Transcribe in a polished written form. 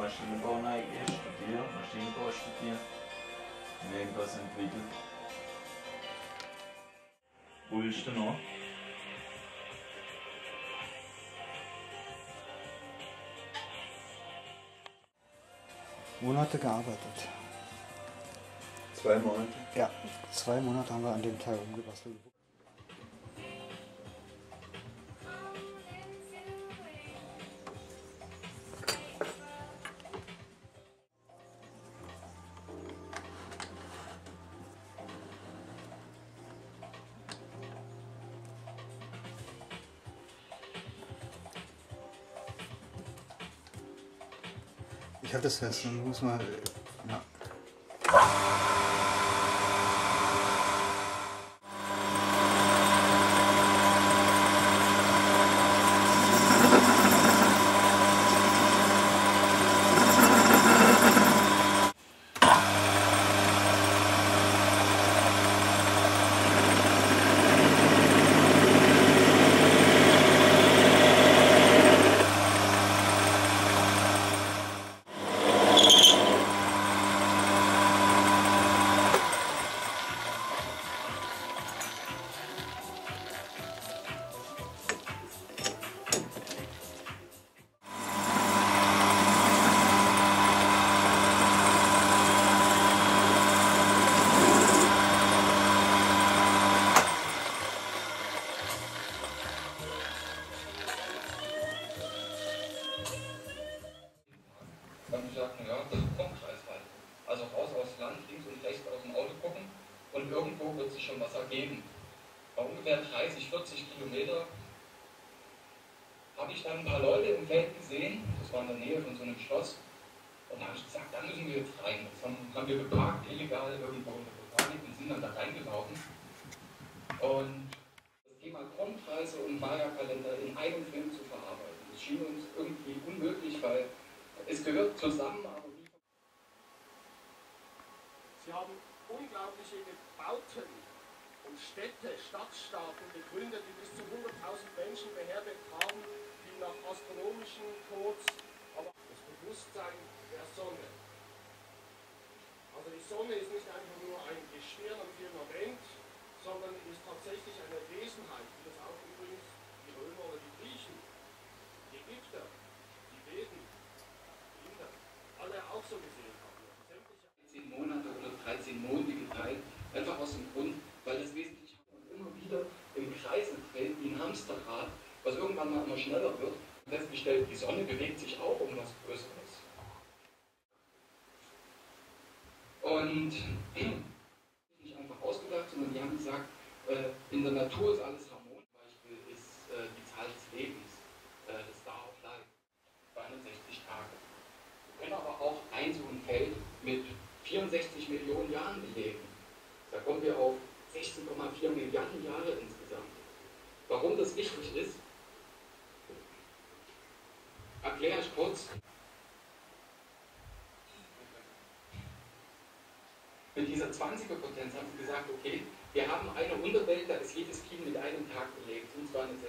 Maschinenbau studiert, Maschinenbau studiert und irgendwas entwickelt. Wo willst du noch? Monate gearbeitet. 2 Monate? Ja, 2 Monate haben wir an dem Teil umgebastelt. Ich halte das fest, dann muss man. Ja. Und ich sagte, ja, das ist ein Umkreis halt. Also raus aufs Land, links und rechts aus dem Auto gucken und irgendwo wird sich schon was ergeben. Bei ungefähr 30, 40 Kilometer habe ich dann ein paar Leute im Feld gesehen, das war in der Nähe von so einem Schloss, und da habe ich gesagt, da müssen wir jetzt rein. Das haben wir geparkt, illegal irgendwo in der Botanik und sind dann da reingelaufen. Und das Thema Grundpreise und Maya-Kalender in einem Film zu verarbeiten, das schien uns irgendwie unmöglich, weil es gehört zusammen, aber wie. Sie haben unglaubliche Bauten und Städte, Stadtstaaten gegründet, die bis zu 100.000 Menschen beherbergt haben, die nach astronomischen Codes, aber das Bewusstsein der Sonne. Also die Sonne ist nicht einfach nur ein Gestirn am Firmament, sondern ist tatsächlich eine Wesenheit, wie das auch übrigens die Römer oder die Griechen, die Ägypter, die Veden, alle auch so gesehen haben. 13 Monate oder 13 Monde geteilt, einfach aus dem Grund, weil das wesentlich immer wieder im Kreis dreht, wie ein Hamsterrad, was irgendwann mal immer schneller wird. Und festgestellt, die Sonne bewegt sich auch um was Größeres. Und nicht einfach ausgedacht, sondern die haben gesagt, in der Natur ist alles harmonisch. Zum Beispiel ist die Zahl des Lebens, das Star of Life, 260 Tage. Wir können aber auch ein so ein Feld mit 64 Millionen Jahren belegen. Da kommen wir auf 16,4 Milliarden Jahre insgesamt. Warum das wichtig ist, erkläre ich kurz. Mit dieser 20er-Potenz haben sie gesagt, okay, wir haben eine Unterwelt, da ist jedes Kind mit einem Tag belegt, und zwar eine